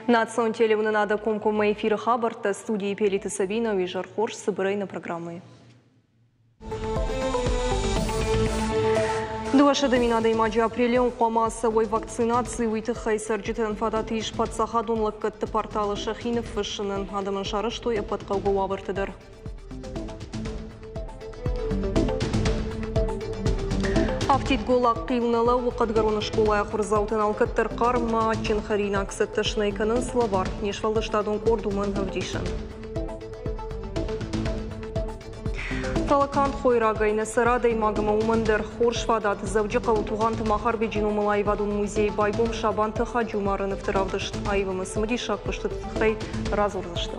Национ телевизионада комкома эфиры хабарта студии Пелиты Сабина Вижар Хорш собирайна программы. Дуаша доминада имаджи апрелион қома савой вакцинации уйтыхай сарджитен фадатиш подсахадун лаккатты порталы шахинов вышынын адамын шары что я подкалгу вабыртыдыр. Автит голак қилнала уқадгаруны школа ахурзаутын алкаттыр қарма чинхарина ксатташнайканын словар нешвалдаштадун кордумын авдишын. Талакант хойрагайны сырадай магыма умандыр хоршвадат завджиқа утуғанты махар беджину малайвадун музей байгум шабанты хаджумарын ифтыравдышт. Айвымы сымыди шақ пышты тұтықтай разурдышты.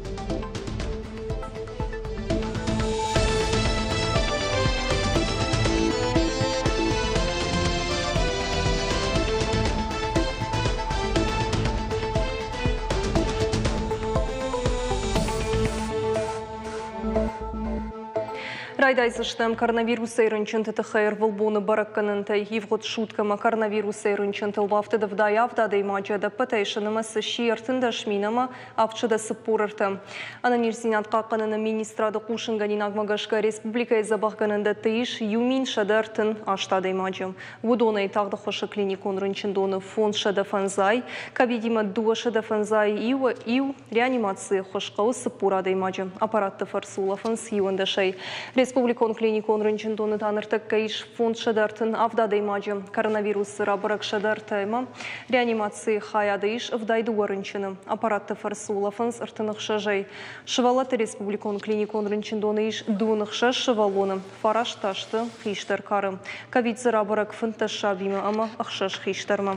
Райдайзыштым коронавируса ирынчынты тыхайыр вылбуны баракканынты евгот шуткама коронавируса ирынчынты лбафтыды вдай авдады имаджада патайшынымы сыши артында шминама авчыда сыппурырты. Ананирзинат қаққаныны министрады қушынганин агмагашка республика изабахганында тыиш юмин шадартын аштады имаджым. Вудоны тағды хошы клиникон рынчындоны фонд шада фанзай, кабидима дуа шада фанзай ию реанимации хошқауы сыппурады имаджым. Аппаратты фарсула фанс юандашай. Республикон клиникон рынчындоны таныртық каиш фонд шадартын авдады имаджым. Коронавирус рабырак шадартайма реанимации хаядыиш вдайды уарынчыны. Аппаратты фарсула фанс артынық шажай. Шывалаты республикон клиникон рынчындоны иш дуынық шаш шывалоны. Фараш ташты хиштар карым. Ковидзы рабырак фынташ шабимы ама ақшаш хиштарма.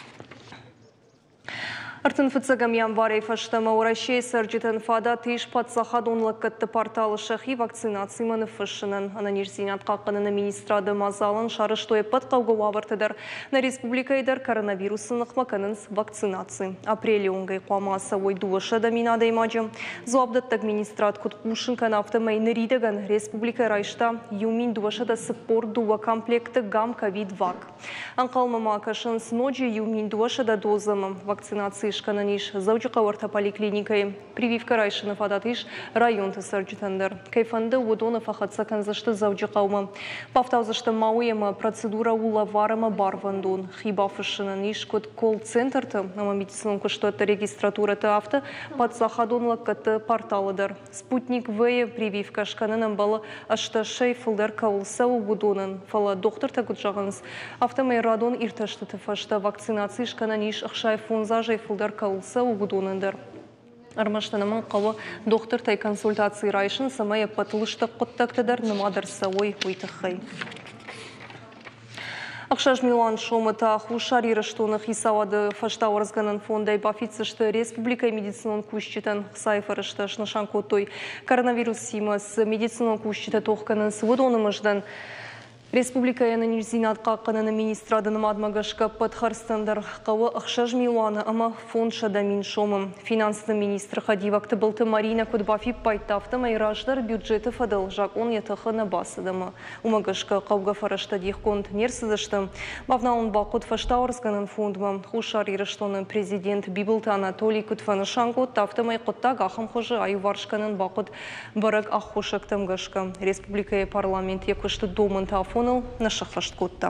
Артын фыцагам январей фаштама уращей сарджитен фада тиш подсахадун лаккатты порталы шахи вакцинации маны фышынын. Ананирзинат қаққанына министрады мазалын шарыштой падқауғы вавартыдар на республикайдар коронавирусын ықмаканын вакцинации. Апреле оңғай қуамаса ойдуыша доминада имаджым. Зуабдаттак министрат күткушын канафты майныридаган республика райшта юмин дуашада сыппор дуа комплекты гам ковид-вак. Анқалмама акашын сноджи юмин дуашада дозамы вакцинации шкананиш завджиқа орта поликлиникай. Прививка райшыны фадатиш районты сарджитандыр. Кайфанды удоны фахатса канзашты завджиқаумы. Павтаузашты мауема процедура улаварыма барвандун. Хибафышынын ишкот колл-центрты, ама медицинон кыштыты регистратураты авты подсахадун лаккаты порталыдыр. Спутник В прививка шканынан балы ашта шейфылдар каулса удонын. Фала доктор тагут жағыныз. Автомай радон ирташты фашта вакцинации шкананиш ақшай фонза жайфылдар каулса угудонындар. Армаштанаман қауы доктор тай консультации райшын самая патылышты құттақтыдар нымадар сауой уйтықай. Ақшаш Милан шомыта хушари раштоны хисауады фашта орызганын фондай бафицышты республика медицинон күшчетен сайфарышты шнышан котой коронавирус симас медицинон күшчеті тоққанын свыдонымыждан Республика Янанирзинат қаққананы министрадының адмагашқа подхарстандар қауы ақшаж Миланы ама фонд шадамин шомым. Финансты министр Хадивакты бұлты Марина Кудбафи пайтафты майраждар бюджеті фадал жақон етіқына басыдымы. Умагашқа қауға фарашта дейхконт нерсізішті. Бавналын бақыт фашта орызғанын фондымы. Хушар еріштоны президент Бибылты Анатолий Кутфанышанко тафты майқытта ғақым қожы аю варшқанын бақыт барак аққошақтым ғашқа. Республика парламент екішті домын тафы на шахфашткотта.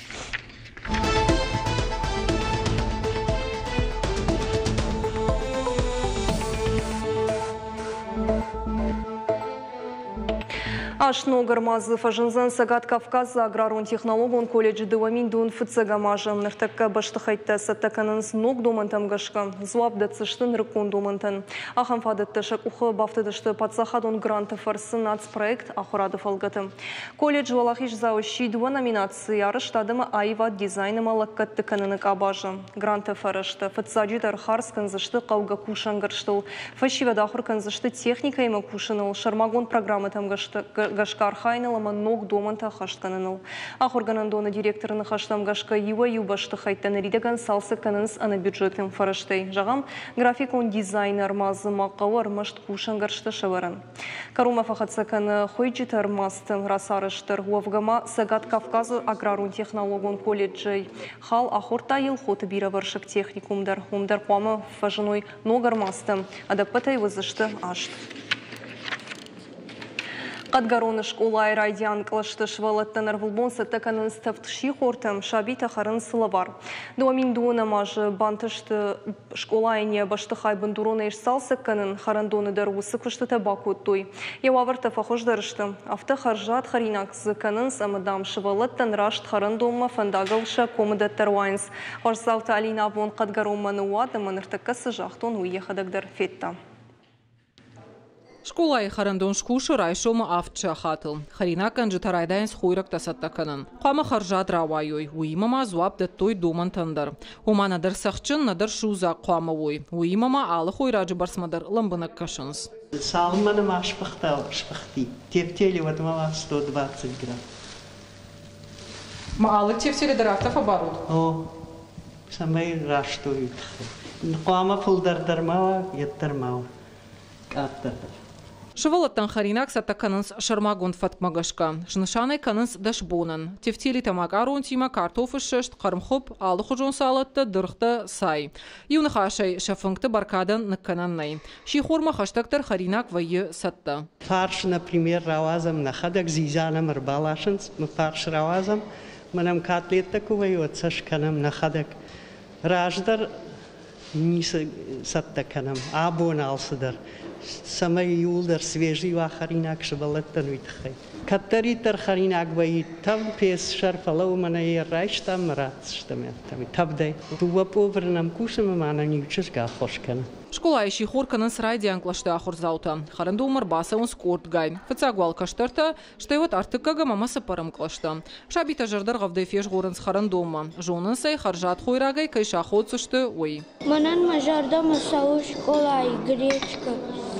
Ашно гармазы фажынзан сагат Кавказа аграрун технологон колледжі дуамин дун фыцагамажым. Ныртакка баштықайтта саттаканын сног домантам гашка. Зуабда цыштын рыкон домантан. Ахам фадатты шак ухы бафтыдышты подсахадон гранты фарсы нацпроект ахурады фалгатым. Колледж валахиш заущи дуа номинации арыштадымы айва дизайныма лаккатты канынык абажы. Гранты фарышты фыцаджитар харс канзышты қауға кушан гарштыл. Фашивада ахур канзышты техника има кушаныл. Шармагон программы там гашкар хайнылама ног доманта хаштқаныныл. Ахорганандоны директорыны хаштам гашка юа юбашты хайттан ридаган салсы канынс ана бюджеткен фараштай. Жағам график он дизайнер мазы мақауар машт кушангаршты шаваран. Карума фахатсаканы хойджитар мастын расарыштыр. Уавгама Сагат Кавказы аграрун технологон колледжей. Хал ахорта ел хоты бираваршык техникумдар. Умдар қуамы фажыной ногар мастым. Адапатай вызышты ашт. Қадгароны школай райдиян қылышты швалаттан арвылбонсы тәканын стафтши хортым шабита харын сылавар. Дуамин дуына мажы бантышты школайне башты хайбын дуроны ешсалсы канын харандоны дарусы күшті табак өттой. Яуавырты фахождарышты. Авты харжат харинак зыканын самыдам швалаттан рашт харандома фандагылша комыдаттар вайнс. Харсалты алина вон қадгароманы уады маныртыққасы жақтон уехадагдар фетта. Школай харандон шкушы райшома автча хатыл. Харинакан житарайдайнс хуйрак тасаттаканын. Қама харжат равайой. Уимама зуап даттой думан тандар. Ума надар сақчын надар шуза қама ой. Уимама алы хуйраджы барсмадар ламбынак кашынс. Салманы машпахтал шпахти. Тептели вот мала 120 грамм. Маалык тефтели дарактав оборот. О, самай раштуют. Қама пулдардармава, еттармава. Аттар. Шывалаттан харинак саттаканынс шармагон фатмагашка. Шнышанай канынс дашбонан. Тефтели тамагарун тима картофы шешт қармхоп алы хужон салатты дырхты сай. Юны хашай шафыңкты баркадан ныккананнай. Шихорма хаштактар харинак вайы сатта. Фарш, например, равазам нахадак зизанам рбалашынс. Мы фарш равазам. Манам котлетта кувайот сашканам нахадак. Раждар ниса саттаканам. Абон алсыдар. Самай юлдар свежий вахаринак шабалаттан витхай. Каттаритар харинак ваи там пес шарфалау мана райш там ратштаме там табдай. Туа поврнам кушам мана нючка хошкана. Школа ищи хорканын срайдиан клашты ахурзаута. Харанду умар баса он скорт гай. Фацагуал каштарта, что вот артыкага мамаса парам клашта. Шабита жардар гавдай феш горынс харандома. Жонын сай харжат хойрагай кайша ходсушты ой. Манан мажарда масау школа и гречка.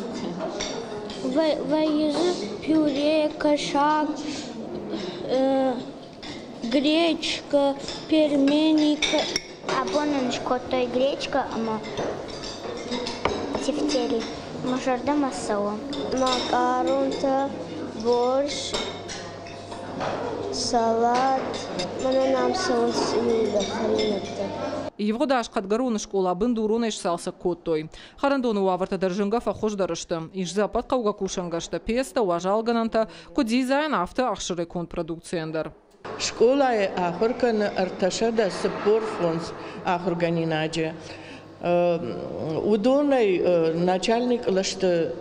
Вайызы пюре, кашак, гречка, пельмени. Абонан шкотой гречка, ама тефтели. Мажарда масау. Макарунта, борщ, салат. Мананам соус юда харинатта. Его даш Қадгароны школа бындуруна ишсалса коттой. Харандоны уаварта даржынга фахош дарышты. Иш запад қауға кушангашта песта уажалгананта ко дизайн авто ақшыры конпродукцияндар. Школа ахуркан арташада сапор фонс ахурганинаджа. Удонай начальник лашты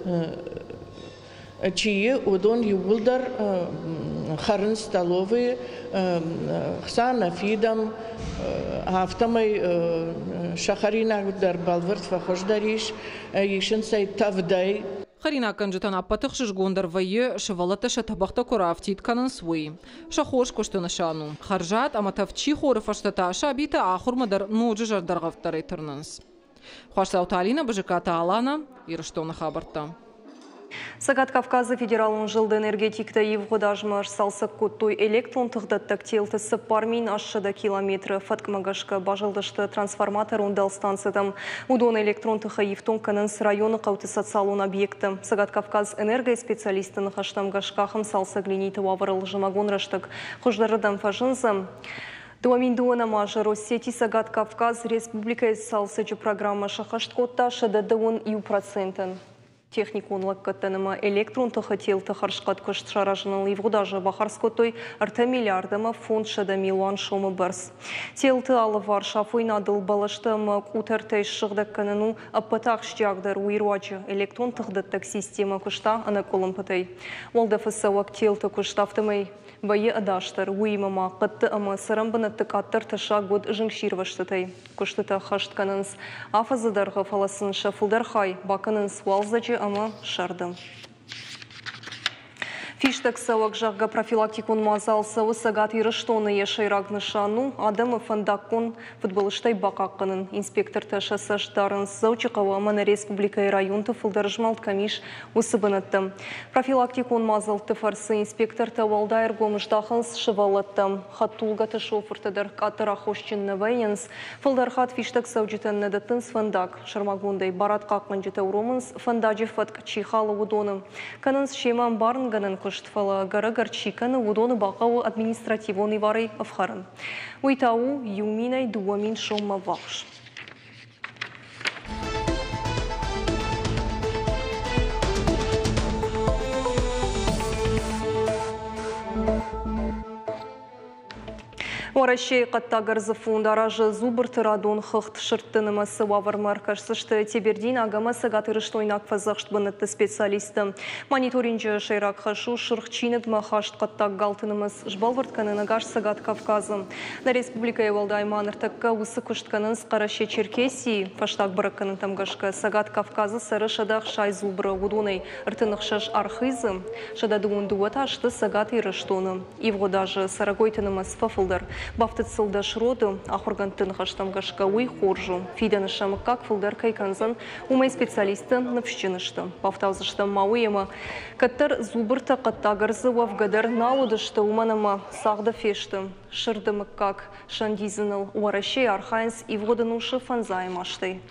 чьи удон юлдар харин столовые хсана фидам автомой шахарина дар балвард фахождариш ишин сай тавдай. Харина канжетан аппатық шышгондар вайы шывалата шатабақта корафтит канын свой. Шахош кошты нышану. Харжат аматавчи хоры фаштата шабита ахурмадар ноджы жардарғавтары тұрнынс. Хуашсаута Алина Бажиката Алана, Ирыштоны хабарта. Сагат Кавказы федералын жылды энергетикті евғыдажмар салсық көттой электрон тұғдаттық телті сыппармин ашшыда километрі фаткмагашка бажылдышты трансформатор ондал станцидым. Удон электрон тұқы евтонканынс районы қауты социалон объекті. Сагат Кавказ энерго специалистын хаштамгашқақым салсы глиниті вавырыл жымагон раштық. Құждарыдам фажынзым. Дуаминдуана мажа Россети Сагат Кавказ Республика салсычы программа шахашт котта шыдады 10%. Техниконлық каттанымы электрон тұхытел тұхаршқат күшт шаражының левғудажы бақарскотой арта миллиардымы фонд шада милуан шомы барс. Телті алы вар шафойнадыл балыштымы кутартай шығдық каныну аппатақ штиягдар уйруачы электрон тұхдаттық система күшта ана колым пытай. Олда фысауак телті күштафтымай байы адаштар уймама қытты ымы сырымбыны тықаттыр тұша год жыңширваштытай. Күштіті қашт канынс афазыдарға фаласын шафылдар хай бақынын суалзачы ама шардым. Фиштек сауак жағға профилактикун мазал сауы сагат ирыштоны ешайрак нышану, адамы фандаккун футболыштай бақаққынын. Инспектор ташасаштарын заучықауы Аманы Республика и район тұфылдарыжмалт камиш усыбынытты. Профилактикун мазалты фарсы инспектор тавалдайыр гомыштақынс шывалатты. Хаттулгаты шофыртыдар катыра хошчинны вайнс, фылдархат фиштек саучитан надаттынс фандак. Шармагундай барат қақмын жета уромынс фандаджи фатк чихалы удоны. Канынс шеман барынганын Штфала гарагарчиканы удоны бақау административоны варай авхарын. Уйтау юминай дуамин шомма вахш. Оращей қаттағырзы фундаражы зубырты радон хыхт шырттынымасы вавармар кашсышты тебердин агамасы гатырыштойнак фазақшт бынытты специалисты. Мониторинжі шайрак хашу шырхчинет махашт қаттақ галтынымыз жбалвартканына гаш сагат Кавказы. На республика Евалдайман ыртакка усы күштканын сқараще Черкесии фаштақ бұрыққанын тамгашка сагат Кавказы сары шадақ шай зубры удоной ыртынық шаш архизы шададуын дуаташты сагат ирыштоны. Ивго даже сарагойтынымыз фафылдар. Бафтыт сылдаш роды, ахургантын хаштамгашка уй хоржу. Фиданы шамыккак фылдар кайканзан умай специалисты напщинышты. Бафтаузышты мауема. Каттар зубырта каттагарзы вавгадар наудышты уманама сағды фешті. Шырдымыккак шандизыныл уаращей архайнс и вғоданушы фанзаймашты.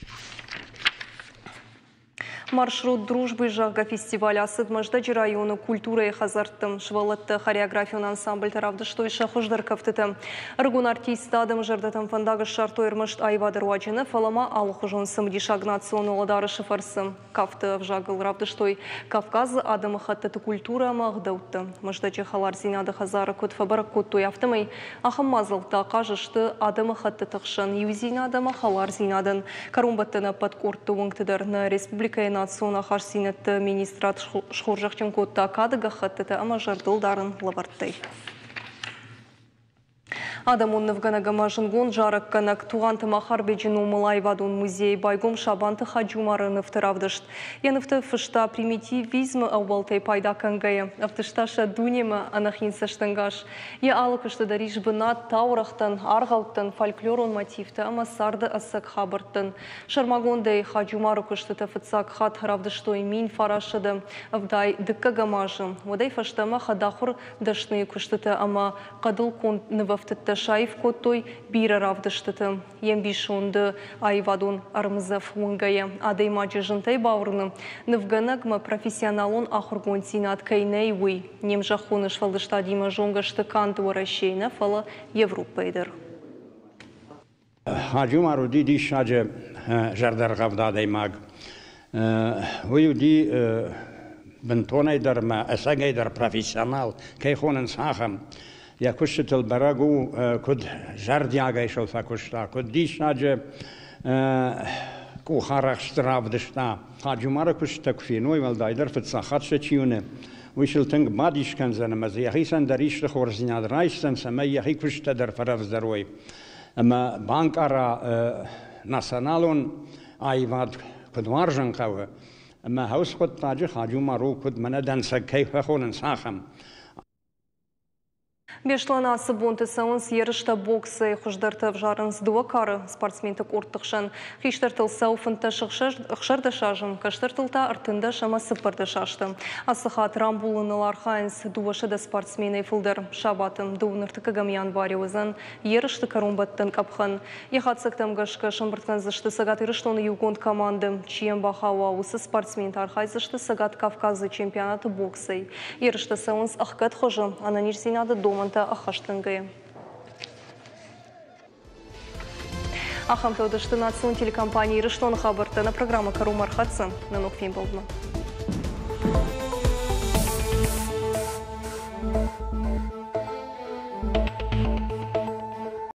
Маршрут дружбы жағға фестиваля асыдмажда районы культура и хазарттым. Швалатты хореографиян ансамбль таравды штойша хұждар кафтыты. Аргун артист адым жардатым фандагы шартойырмышт айвадыр уачыны фалама алықы жон сымди шагнацион оладары шыфарсы. Кафты вжагыл равды штой Кавказы адымы хаттыты культура мағдаутты. Маждачы халар зинады хазары код фабарак код той автымай. Ахым мазылта қажышты адымы хатты тықшын. Юзин адымы халар зинадын. Карумбаттыны падкортты оңтыдар на республика Национа харсинетті министрат шхоржақчын котта кадыға хаттыты ама жардылдарын лаварттай. Адамун Навганагама жынгон жарық канак туғанты махар беджин умылайвадун музей байгом шабанты хаджумары нывтыравдышт. Янывты фышта примитивизмы аубалтай пайда кангая. Автышташа дунема анахинсаштангаш. Я алыкышты дариш бына таурақтан, арғалттан, фольклорон мотивті ама сарды асық хабырттын. Шармагондай хаджумары кышты фыцак хат равдыштой мин фарашыды. Авдай дыкка гамажы. Водай фаштама хадахур дашны кышты ама қадыл кон нывафтытты шайф коттой бира равдыштыты. Ембишонды айвадун армызав унгая. Адай маджы жынтай баурыны. Нывганагма профессионалон ахургон синат кайнай уй. Немжахуны швалдышта дима жонгашты канты оращейна фала Европейдер. Хаджум аруди ди шаджы жардар гавдадай маг. Уй ди бентонайдар ма асагайдар профессионал кайхонын сахам. Я кушал барагу код жардяга шел факушта код дишаджа кухарах стравдышта хаджумара кушта кфиной валдайдар фцахат шечюне вышел тинг мадишкан занамаз яхисан дариш хорзинад райстан сама яхи кушта дар фарав здоровой ама банкара националон айвад код маржан кавы ама хаус код таджи хаджумару код манадан саккай фахонан сахам. Бешлана сыбонты сауынс ерішті боксы құждарты жарынс дуакары спортсментік орттықшын. Хиштартыл сауфынты шықшарды шажын, каштартылта артында шама сыпырды шашты. Асыхат рамбулынылар хайнс дуашыды спортсменей фылдар шабатын дуыныртықы гамян вариозын ерішті карумбаттын капхан. Ехатсықтам гашқа шымбыртқан зышты сагат ирыштоны югонд команды. Чием бахауа усы спортсмен тархай зышты сагат Кавказы чемпионаты боксы. Ерішті сауынс аққат хожы, ананирсинады доман ахаштынгы. Ахамтаудышты национ телекомпании Рыштон хабарты на программа Карумар Хатсын на Нокфин Болдна.